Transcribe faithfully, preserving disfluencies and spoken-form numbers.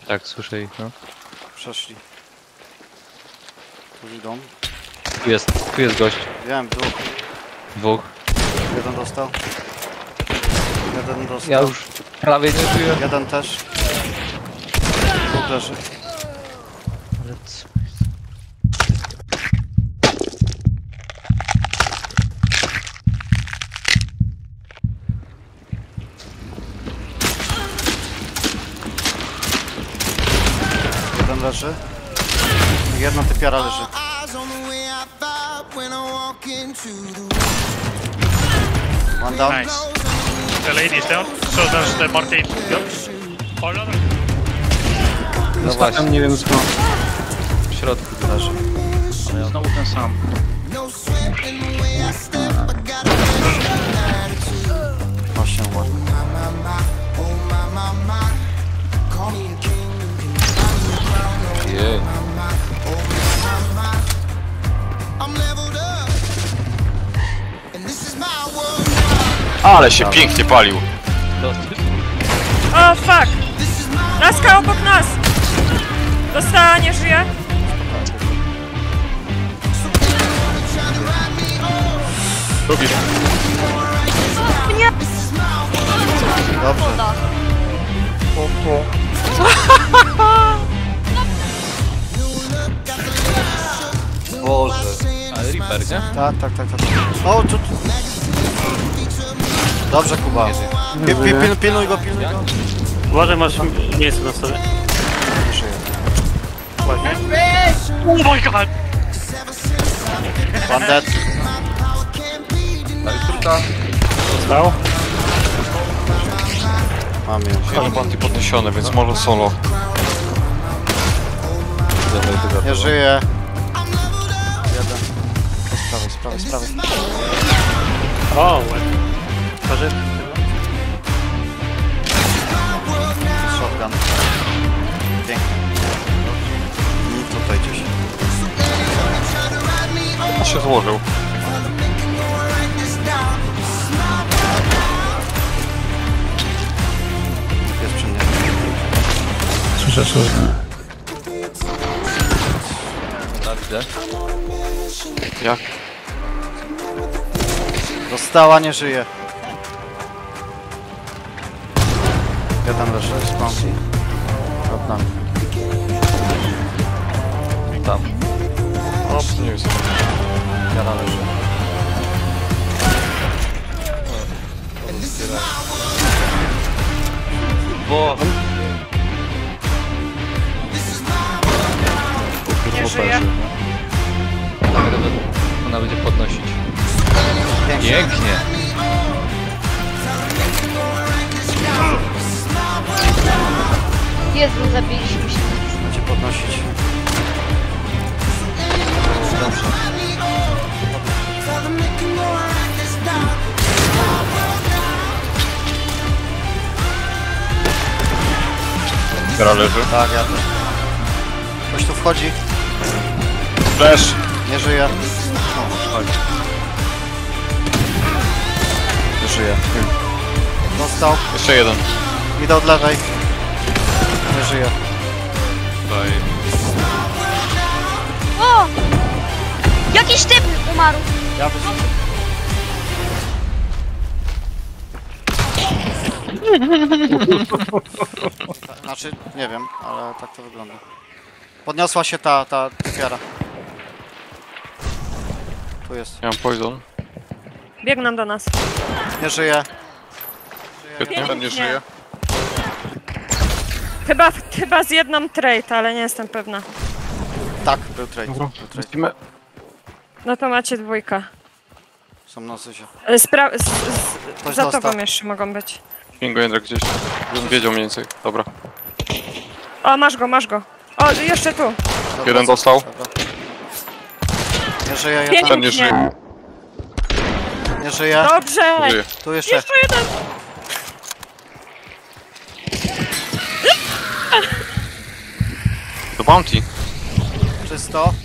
Tak, słyszę ich, no. Przeszli. Tu idą. Tu jest, tu jest gość. Wiem, dwóch. Dwóch. Jeden dostał. Jeden dostał. Ja już prawie nie żyję. Jeden też. Dwóch leży. Ale co? Jeden leży. Jedna typiara leży. One down. Nice. The lady is down, so does the Martin. Go. Hold on. No właśnie, nie wiem skąd. w środku leży. Znowu ten sam. Właśnie ładnie. Jej. Ale się pięknie palił. O, fuck! Laska obok nas! Dostała, nie żyje? Drugi. Nie! Dobrze. Boże. Ale Reaper, nie? Tak, tak, tak, tak. O, tu... tu. Dobrze, Kuba. Pi, pi, pil, pilnuj go, pilnuj go. Uważaj, masz miejsce na sobie. Żyje. Ładnie. Oh my god! One dead. Dostał? Mam ją. Jeden banty podniesiony, więc może solo. Nie żyje. Jeden. Z prawej, z prawej, z prawej. O, ładnie. Parzyw. Shotgun. Pięknie. I tutaj gdzieś. On się złożył. Jest przy mnie. Słyszę, słyszę. Tak, widzę. Jak? Dostała, nie żyje. Jeden leży, spawn. Pod nami. Tam. O, nie jest. Jara leży. Bo... Nie żyje. Ona będzie podnosić. Pięknie. Pięknie. Jezu, zabiliśmy się. Będzie podnosić. Dobrze. Gra leży. Tak, ja też. Ktoś tu wchodzi. Flash. Nie żyje. No, chodź. Nie żyje. Dostał. Jeszcze jeden. Idę od lewej. Nie żyje. Daj. O! Jakiś typ umarł. Ja wyszedłem. Znaczy, nie wiem, ale tak to wygląda. Podniosła się ta, ta typiara. Tu jest. Ja mam poison. Biegną do nas. Nie żyje. Ten nie Nie. żyje. Chyba, chyba z jedną trade, ale nie jestem pewna. Tak, był trade. Był trade. Lecimy. No to macie dwójka. Są na syzie. E, Spra z, z, Ktoś za dostał. tobą jeszcze mogą być. Pingo Jędrek gdzieś. Bym wiedział mniej więcej. Dobra. O, masz go, masz go. O, jeszcze tu. Dobra, Jeden dostał. Dobra. Nie żyje, Pięknie. jeden. Ten nie żyje. Nie żyje. Dobrze! Żyje. Tu jeszcze. Jeszcze jeden! Do bounty. Czysto.